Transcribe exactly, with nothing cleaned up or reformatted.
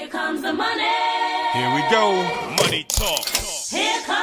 Here comes the money. Here we go. Money talk. Here comes